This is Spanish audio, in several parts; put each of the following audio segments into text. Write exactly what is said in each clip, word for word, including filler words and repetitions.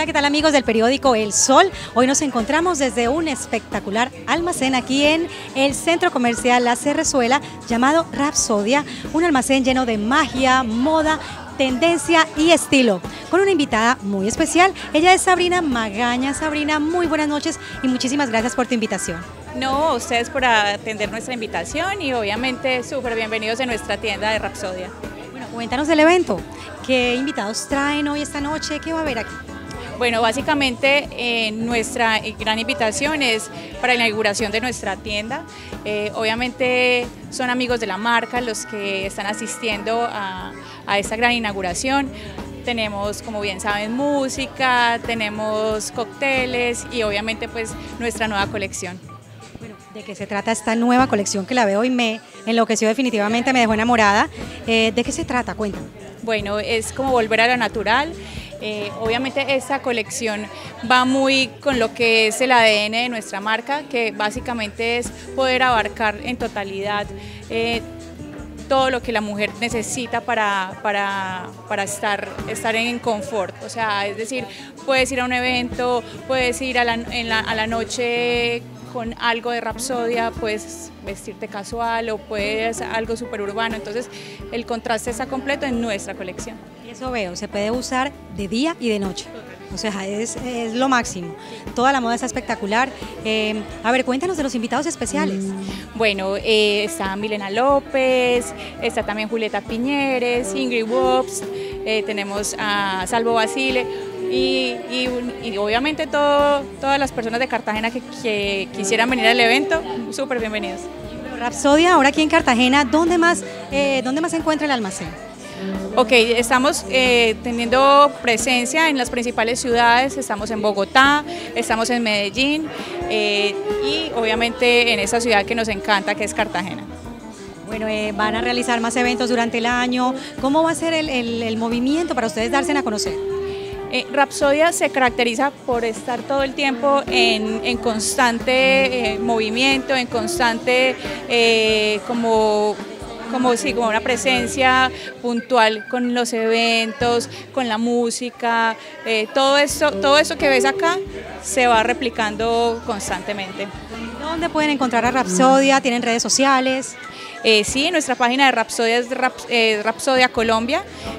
Hola, ¿qué tal amigos del periódico El Sol? Hoy nos encontramos desde un espectacular almacén aquí en el centro comercial La Cerrezuela llamado Rapsodia, un almacén lleno de magia, moda, tendencia y estilo, con una invitada muy especial. Ella es Sabrina Magaña. Sabrina, muy buenas noches y muchísimas gracias por tu invitación. No, a ustedes por atender nuestra invitación y obviamente súper bienvenidos en nuestra tienda de Rapsodia. Bueno, cuéntanos del evento. ¿Qué invitados traen hoy esta noche? ¿Qué va a haber aquí? Bueno, básicamente eh, nuestra gran invitación es para la inauguración de nuestra tienda. Eh, obviamente son amigos de la marca los que están asistiendo a, a esta gran inauguración. Tenemos, como bien saben, música, tenemos cócteles y obviamente pues nuestra nueva colección. Bueno, ¿de qué se trata esta nueva colección que la veo y me enloqueció definitivamente, me dejó enamorada? Eh, ¿De qué se trata? Cuéntame. Bueno, es como volver a lo natural. Eh, obviamente esta colección va muy con lo que es el A D N de nuestra marca, que básicamente es poder abarcar en totalidad eh, todo lo que la mujer necesita para, para, para estar, estar en confort. O sea, es decir, puedes ir a un evento, puedes ir a la, en la, a la noche con algo de Rapsodia, puedes vestirte casual o puedes algo súper urbano. Entonces el contraste está completo en nuestra colección. Y eso veo, se puede usar de día y de noche. O sea, es, es lo máximo. Toda la moda está espectacular. Eh, a ver, cuéntanos de los invitados especiales. Bueno, eh, está Milena López, está también Julieta Piñeres, Ingrid Wobbs, eh, tenemos a Salvo Basile. Y, y, y obviamente todo, todas las personas de Cartagena que, que quisieran venir al evento, súper bienvenidos. Rapsodia, ahora aquí en Cartagena, ¿dónde más, eh, ¿dónde más se encuentra el almacén? Ok, estamos eh, teniendo presencia en las principales ciudades, estamos en Bogotá, estamos en Medellín eh, y obviamente en esa ciudad que nos encanta, que es Cartagena. Bueno, eh, van a realizar más eventos durante el año. ¿Cómo va a ser el, el, el movimiento para ustedes darse a conocer? Eh, Rapsodia se caracteriza por estar todo el tiempo en, en constante eh, movimiento, en constante eh, como, como, sí, como una presencia puntual con los eventos, con la música, eh, todo eso, todo eso que ves acá se va replicando constantemente. ¿Dónde pueden encontrar a Rapsodia? ¿Tienen redes sociales? Eh, sí, nuestra página de Rapsodia es Rap, eh, Rapsodia Colombia,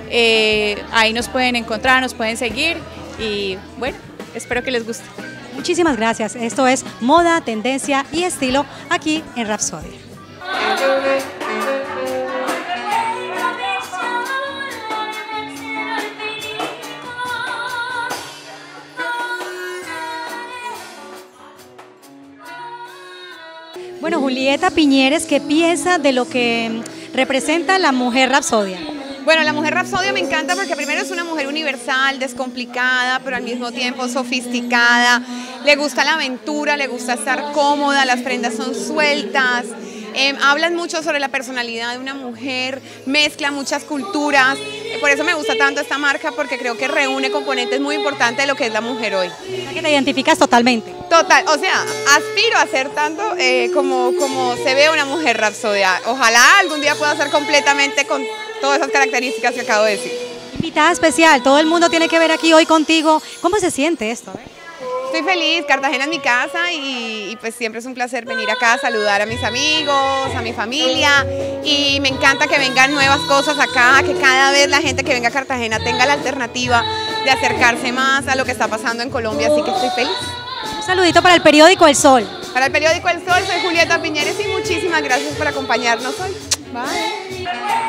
eh, ahí nos pueden encontrar, nos pueden seguir y bueno, espero que les guste. Muchísimas gracias, esto es moda, tendencia y estilo aquí en Rapsodia. Bueno, Julieta Piñeres, ¿qué piensa de lo que representa la mujer Rapsodia? Bueno, la mujer Rapsodia me encanta porque primero es una mujer universal, descomplicada, pero al mismo tiempo sofisticada. Le gusta la aventura, le gusta estar cómoda, las prendas son sueltas. Eh, hablan mucho sobre la personalidad de una mujer, mezcla muchas culturas. Por eso me gusta tanto esta marca, porque creo que reúne componentes muy importantes de lo que es la mujer hoy. ¿Que te identificas totalmente? Total, o sea, aspiro a ser tanto eh, como, como se ve una mujer Rapsodia. Ojalá algún día pueda ser completamente con todas esas características que acabo de decir. Invitada especial, todo el mundo tiene que ver aquí hoy contigo. ¿Cómo se siente esto? A ver. Estoy feliz, Cartagena es mi casa y, y pues siempre es un placer venir acá a saludar a mis amigos, a mi familia, y me encanta que vengan nuevas cosas acá, que cada vez la gente que venga a Cartagena tenga la alternativa de acercarse más a lo que está pasando en Colombia, así que estoy feliz. Un saludito para el periódico El Sol. Para el periódico El Sol, soy Julieta Piñeres y muchísimas gracias por acompañarnos hoy. Bye.